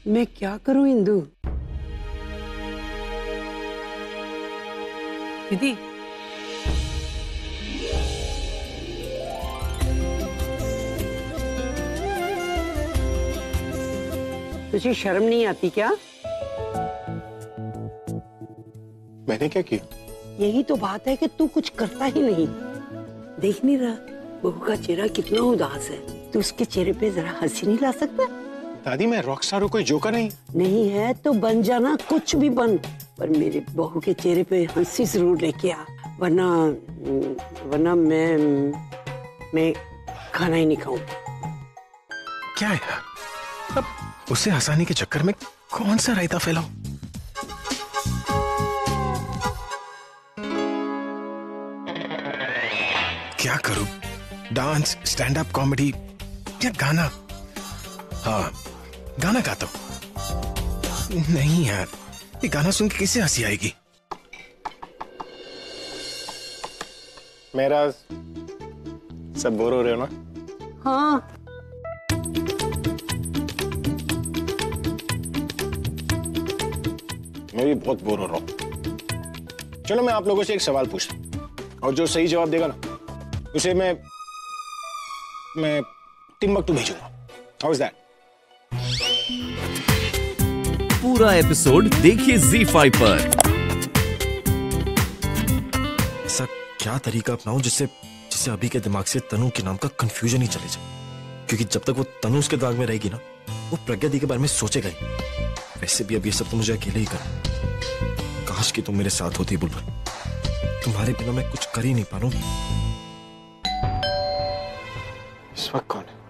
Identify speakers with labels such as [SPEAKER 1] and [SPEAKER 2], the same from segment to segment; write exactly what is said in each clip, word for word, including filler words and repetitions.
[SPEAKER 1] मैं क्या करूं इंदु?
[SPEAKER 2] दीदी,
[SPEAKER 1] तुझे शर्म नहीं आती क्या?
[SPEAKER 3] मैंने क्या किया?
[SPEAKER 1] यही तो बात है कि तू कुछ करता ही नहीं। देख नहीं रहा बहू का चेहरा कितना उदास है, तू उसके चेहरे पे जरा हंसी नहीं ला सकता?
[SPEAKER 3] दादी मैं रॉकस्टार हूँ, कोई जोकर नहीं।
[SPEAKER 1] नहीं है तो बन जाना, कुछ भी बन, पर मेरे बहू के चेहरे पे हंसी जरूर लेके आ, वरना वरना मैं मैं खाना ही नहीं खाऊंगी।
[SPEAKER 3] क्या है यार, अब उसे हंसाने के चक्कर में कौन सा रायता फैलाऊं? क्या करूं? डांस, स्टैंड अप कॉमेडी या गाना? हाँ, गाना गाता हूं। नहीं यार, ये गाना सुन के कैसे हंसी आएगी? मेरा सब बोर हो रहे हो ना?
[SPEAKER 1] हाँ।
[SPEAKER 3] मैं भी बहुत बोर हो रहा हूँ। चलो मैं आप लोगों से एक सवाल पूछता हूँ और जो सही जवाब देगा ना उसे मैं मैं टिम्बकटू भेजूंगा। How is that?
[SPEAKER 4] पूरा एपिसोड देखिए ज़ी फाइव पर।
[SPEAKER 5] ऐसा क्या तरीका अपनाऊं जिससे जिससे अभी के दिमाग से तनु के नाम का कंफ्यूजन ही चले जाए, क्योंकि जब तक वो तनु उसके दिमाग में रहेगी ना वो प्रज्ञा दी के बारे में सोचेगा ही। वैसे भी अब ये सब तो मुझे अकेले ही करना। काश कि तुम मेरे साथ होती बुलबुल, तुम्हारे बिना मैं कुछ कर ही नहीं पा रहा हूं।
[SPEAKER 3] इस वक्त कौन है?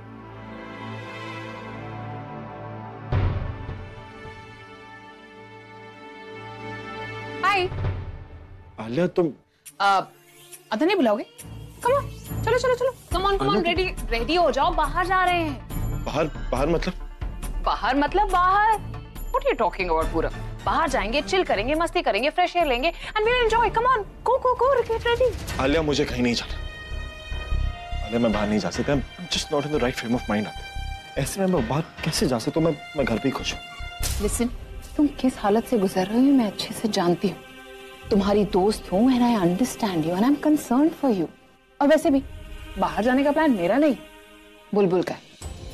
[SPEAKER 2] हाय
[SPEAKER 3] आलिया, तुम
[SPEAKER 2] अंदर नहीं बुलाओगे? कम ऑन, चलो चलो चलो, come on come on, ready ready हो जाओ, बाहर जा रहे हैं।
[SPEAKER 3] बाहर? बाहर मतलब?
[SPEAKER 2] बाहर मतलब बाहर। What are you talking about पूरा? बाहर जाएंगे, चिल करेंगे, मस्ती करेंगे, फ्रेश एयर लेंगे and we'll enjoy. Come on, go go go, get ready.
[SPEAKER 3] Alia, मुझे कहीं नहीं जाना। आलिया, मैं बाहर नहीं जा सकता। I'm just not in the right frame of mind. ऐसे में मैं बाहर कैसे जा सकता हूँ? मैं मैं घर पे ही खुश हूँ।
[SPEAKER 2] Listen, तुम किस हालत से गुजर रहे हो मैं अच्छे से जानती हूँ। तुम्हारी दोस्त हूँ and I understand you and I'm concerned for you. और वैसे भी बाहर जाने का प्लान मेरा नहीं, बुलबुल का है।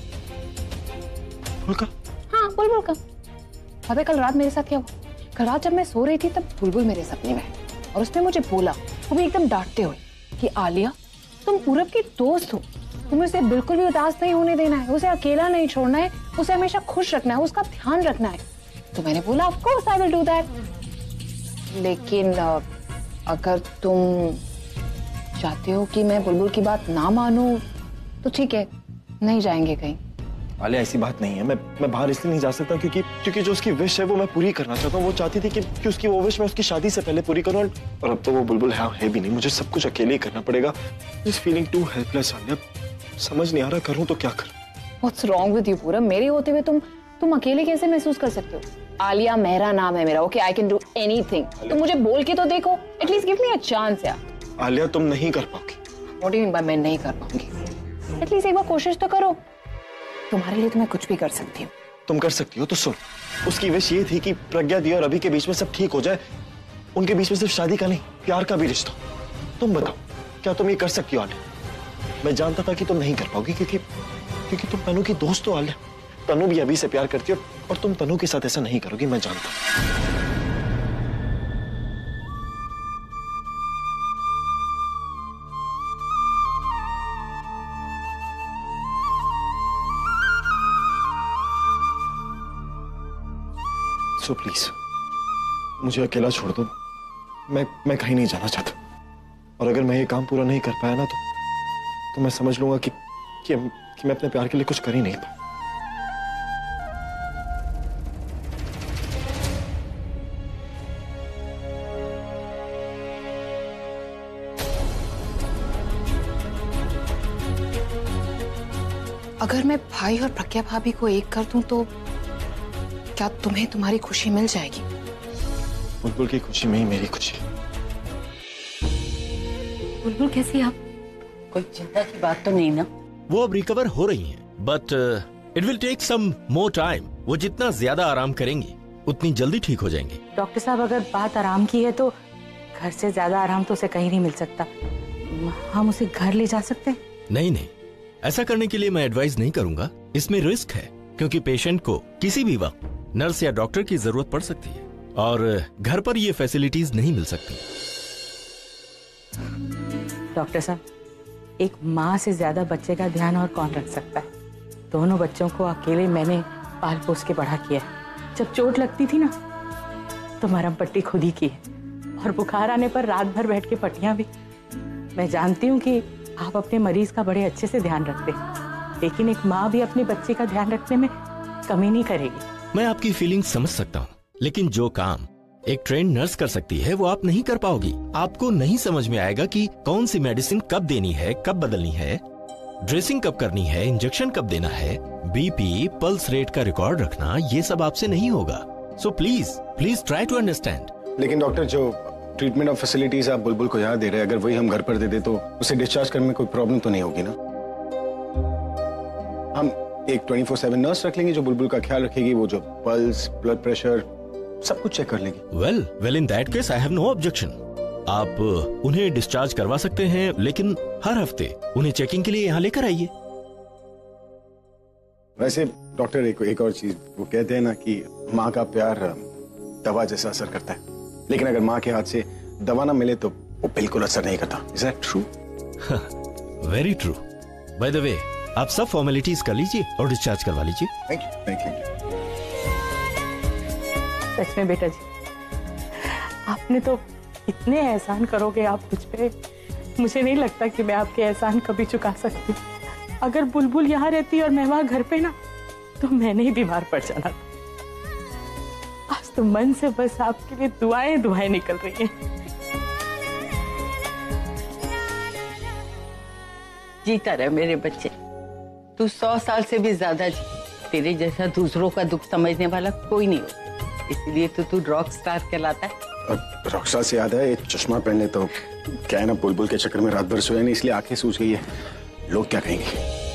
[SPEAKER 3] बुलबुल का?
[SPEAKER 2] हाँ, बुलबुल का। पता है कल रात मेरे साथ क्या हुआ? कल रात जब मैं सो रही थी तब बुलबुल मेरे सपने में है और उसने मुझे बोला, वो भी एकदम डांटते हुए, कि आलिया तुम पूरब की दोस्त हो, तुम्हें उसे बिल्कुल भी उदास नहीं होने देना है, उसे अकेला नहीं छोड़ना है, उसे हमेशा खुश रखना है, उसका ध्यान रखना है। तो मैंने बोला of course I will do that. लेकिन अगर तुम चाहते हो कि मैं बुलबुल की बात ना मानूं तो ठीक है, नहीं जाएंगे कहीं।
[SPEAKER 5] आलिया, ऐसी बात नहीं है। मैं मैं बाहर इसलिए नहीं जा सकता क्योंकि क्योंकि जो उसकी विश है वो मैं पूरी करना चाहता हूँ। वो चाहती थी कि, कि उसकी वो विश मैं उसकी शादी से पहले पूरी करूँ, और अब तो वो बुलबुल है, है भी नहीं। मुझे सब कुछ अकेले ही करना पड़ेगा। This feeling too helpless Alia, समझ नहीं आ रहा करूँ तो क्या करूँ।
[SPEAKER 2] व्हाट्स रॉन्ग विद यू पूरब? मेरे होते हुए तुम तुम अकेले कैसे महसूस कर सकते हो? आलिया मेरा नाम है मेरा, okay? I can do anything. तुम मुझे बोल के तो देखो, at least give me a chance यार।
[SPEAKER 3] आलिया, तुम नहीं कर पाओगी।
[SPEAKER 2] What do you mean by मैं नहीं कर पाऊंगी? एटलीस्ट एक बार कोशिश तो करो। तुम्हारे लिए तो मैं कुछ भी कर सकती हूँ।
[SPEAKER 5] तुम कर सकती हो तो सुन, उसकी विश ये थी कि प्रज्ञा दी और अभी के बीच में सब ठीक हो जाए। उनके बीच में सिर्फ शादी का नहीं, प्यार का भी रिश्ता। तुम बताओ, क्या तुम ये कर सकती हो आलिया? मैं जानता था कि तुम नहीं कर पाओगी क्योंकि क्योंकि तुम तनु की दोस्त हो आलिया। तनु भी अभी से प्यार करती हो और तुम तनु के साथ ऐसा नहीं करोगी, मैं जानता हूँ। सो प्लीज मुझे अकेला छोड़ दो। मैं मैं कहीं नहीं जाना चाहता, और अगर मैं ये काम पूरा नहीं कर पाया ना तो तो मैं समझ लूंगा कि कि, कि मैं अपने प्यार के लिए कुछ कर ही नहीं पाया।
[SPEAKER 2] अगर मैं भाई और प्रज्ञा भाभी को एक कर दूं तो क्या तुम्हें तुम्हारी खुशी मिल जाएगी?
[SPEAKER 5] बुलबुल की खुशी में ही मेरी खुशी।
[SPEAKER 6] बुलबुल कैसी आप?
[SPEAKER 1] कोई चिंता की बात तो नहीं ना?
[SPEAKER 4] वो अब रिकवर हो रही हैं, but it will take some more time.
[SPEAKER 3] वो जितना ज्यादा आराम करेंगी उतनी जल्दी ठीक हो जाएंगी।
[SPEAKER 6] डॉक्टर साहब, अगर बात आराम की है तो घर से ज्यादा आराम तो उसे कहीं नहीं मिल सकता। हम उसे घर ले जा सकते हैं?
[SPEAKER 3] नहीं नहीं, ऐसा करने के लिए मैं एडवाइस नहीं करूंगा। इसमें रिस्क है, क्योंकि पेशेंट को किसी भी वक्त नर्स या डॉक्टर की जरूरत पड़ सकती है और घर पर ये फैसिलिटीज नहीं मिल सकती।
[SPEAKER 6] डॉक्टर साहब, एक माँ से ज्यादा बच्चे का ध्यान और कौन रख सकता है? दोनों बच्चों को अकेले मैंने पाल पोस के बड़ा किया है। जब चोट लगती थी ना तो मरहम पट्टी खुद ही की है, और बुखार आने पर रात भर बैठ के पट्टियां भी। मैं जानती हूँ कि आप अपने मरीज का बड़े अच्छे से ध्यान रखते हैं, लेकिन एक माँ भी अपने बच्चे का ध्यान रखने में कमी नहीं करेगी।
[SPEAKER 3] मैं आपकी फीलिंग समझ सकता हूँ, लेकिन जो काम एक ट्रेंड नर्स कर सकती है वो आप नहीं कर पाओगी। आपको नहीं समझ में आएगा कि कौन सी मेडिसिन कब देनी है, कब बदलनी है, ड्रेसिंग कब करनी है, इंजेक्शन कब देना है, बीपी, पल्स रेट का रिकॉर्ड रखना, ये सब आपसे नहीं होगा। So please please try to understand.
[SPEAKER 7] लेकिन डॉक्टर, जो ट्रीटमेंट और फैसिलिटीज आप बुलबुल को यहाँ दे रहे हैं, अगर वही हम घर पर दे दे तो उसे डिस्चार्ज करने में कोई प्रॉब्लम तो नहीं होगी ना? हम एक ट्वेंटी फोर सेवन नर्स रख लेंगे जो बुलबुल का ख्याल रखेगी, वो जो पल्स, ब्लड प्रेशर सब कुछ चेक कर लेगी।
[SPEAKER 3] Well well in that case I have no objection. आप उन्हें डिस्चार्ज करवा सकते हैं, लेकिन हर हफ्ते उन्हें चेकिंग के लिए यहाँ लेकर आइए।
[SPEAKER 7] वैसे डॉक्टर, एक एक और चीज, वो कहते हैं ना कि माँ का प्यार दवा जैसा असर करता है, लेकिन अगर माँ के हाथ से दवा ना मिले तो वो बिल्कुल असर नहीं करता। Is that true?
[SPEAKER 3] Very true. By the way, आप सब फॉर्मेलिटीज कर लीजिए और डिस्चार्ज करवा लीजिए।
[SPEAKER 7] Thank you thank you.
[SPEAKER 6] सच में बेटा जी, आपने तो इतने एहसान करोगे आप मुझ पे, मुझे नहीं लगता कि मैं आपके एहसान कभी चुका सकती। अगर बुलबुल यहाँ रहती और मैं वहां घर पे ना, तो मैंने ही बीमार पड़ जाना। आज तो मन से बस आपके लिए दुआएं दुआएं निकल रही हैं।
[SPEAKER 1] जीता रहे मेरे बच्चे, तू सौ साल से भी ज्यादा जी। तेरे जैसा दूसरों का दुख समझने वाला कोई नहीं हो, इसलिए तो तू रॉक स्टार कहलाता है।
[SPEAKER 7] रॉक स्टार से याद है, एक चश्मा पहन ले तो क्या है ना, बुलबुल के चक्कर में रात भर सोया नहीं, इसलिए आंखें सूज गई है। लोग क्या कहेंगे?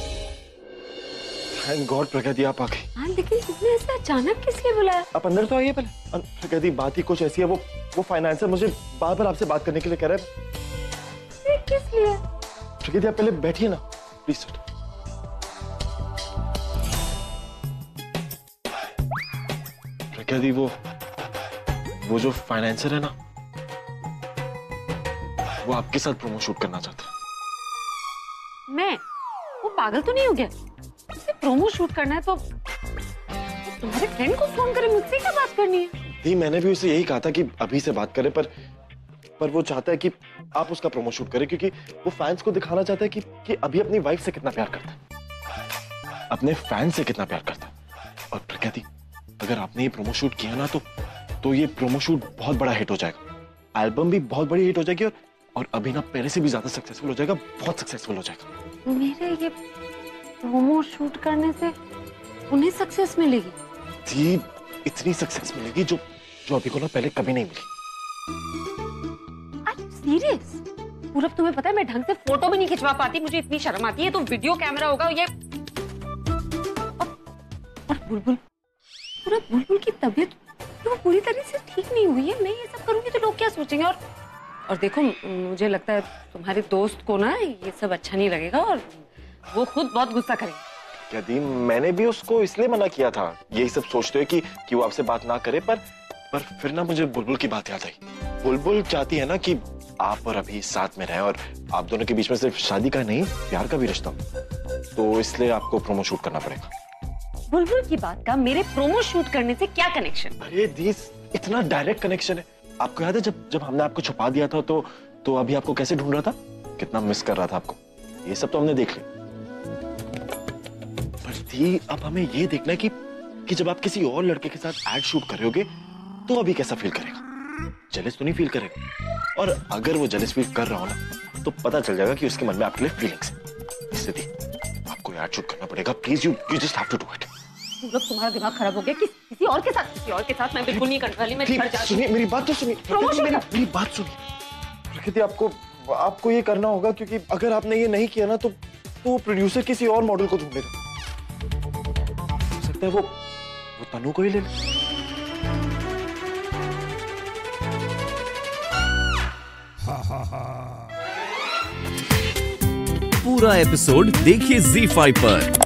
[SPEAKER 5] थैंक गॉड प्रगति आप आ गई।
[SPEAKER 2] हाँ, लेकिन तुमने ऐसा अचानक किस लिए बुलाया?
[SPEAKER 5] आप अंदर तो आइए पहले। प्रगति, बात ही कुछ ऐसी है, वो वो फाइनेंसर मुझे बार बार आपसे बात करने के लिए कह रहा है।
[SPEAKER 2] किस लिए?
[SPEAKER 5] प्रगति आप पहले बैठिए ना प्लीज। प्रगति, वो वो जो फाइनेंसर है ना, वो आपके साथ प्रोमो शूट करना चाहता है।
[SPEAKER 2] मैं? वो पागल तो नहीं हो गया? उसे प्रोमो शूट करना है तो तुम्हारे फ्रेंड को फोन करे, मुझसे क्या बात करनी है?
[SPEAKER 5] नहीं, मैंने भी उसे यही कहा था कि अभी से बात करे, पर पर वो चाहता है कि आप उसका प्रोमो शूट करें, क्योंकि वो फैंस को दिखाना चाहता है कि कि अभी अपनी वाइफ से कितना प्यार करता है, अपने फैंस से कितना प्यार करता है। और प्रगति, अगर आपने ये प्रोमो शूट किया ना तो तो ये प्रोमो शूट बहुत बड़ा हिट हो जाएगा, एल्बम भी बहुत बड़ी हिट हो जाएगी, और और अभी ना पहले से भी ज्यादा सक्सेसफुल हो जाएगा, बहुत सक्सेसफुल हो जाएगा।
[SPEAKER 2] मेरे ये प्रोमो शूट करने से उन्हें सक्सेस मिलेगी?
[SPEAKER 5] जी, इतनी सक्सेस मिलेगी जो जो अभी को ना पहले कभी नहीं मिली।
[SPEAKER 2] सीरियस? पूरब, तुम्हें पता है मैं ढंग से फोटो भी नहीं खिंचवा पाती, मुझे इतनी शर्म आती है। तो वीडियो कैमरा होगा ये। और, और बुलबुल, पूरा बुलबुल की तबीयत तो पूरी तरह से ठीक नहीं हुई है। मैं ये सब करूंगी तो लोग क्या सोचेंगे? और और देखो, मुझे लगता है तुम्हारे दोस्त को ना ये सब अच्छा नहीं लगेगा और वो खुद बहुत गुस्सा करेंगे।
[SPEAKER 5] क्या दी, मैंने भी उसको इसलिए मना किया था, यही सब सोचते हुए कि कि वो आपसे बात ना करे, पर पर फिर ना मुझे बुलबुल की बात याद आई। बुलबुल चाहती है ना कि आप और अभी साथ में रहें, और आप दोनों के बीच में सिर्फ शादी का नहीं, प्यार का भी रिश्ता, तो इसलिए आपको प्रोमो शूट करना पड़ेगा।
[SPEAKER 2] बुलबुल की बात का मेरे प्रोमो शूट करने से क्या कनेक्शन?
[SPEAKER 5] अरे दी, इतना डायरेक्ट कनेक्शन है। आपको याद है जब जब हमने आपको छुपा दिया था तो तो अभी आपको कैसे ढूंढ रहा था, कितना मिस कर रहा था आपको, ये सब तो हमने देख लिया। पर दी, अब हमें ये देखना है कि कि जब आप किसी और लड़के के साथ एड शूट कर रहे होगे तो अभी कैसा फील करेगा। जेलस तो नहीं फील करेगा, और अगर वो जेलस फील कर रहा हो ना तो पता चल जाएगा कि उसके मन में आपके लिए फीलिंग्स है। इससे दी, आपको एड शूट करना पड़ेगा, please, you you just have to do it.
[SPEAKER 2] Purab, तुम्हारा दिमाग खराब हो गया? कि, किसी और के साथ किसी और के साथ मैं बिल्कुल नहीं करने वाली। मैं घर जा
[SPEAKER 5] सुनिए, मेरी बात तो सुनिए, मेरी, मेरी बात सुनिए। प्रकृति, आपको आपको ये करना होगा, क्योंकि अगर आपने ये नहीं किया ना तो तो प्रोड्यूसर किसी और मॉडल को ढूंढेगा। हो सकता है वो वो तनु को ही ले ले।
[SPEAKER 4] पूरा एपिसोड देखिए ज़ी फाइव पर।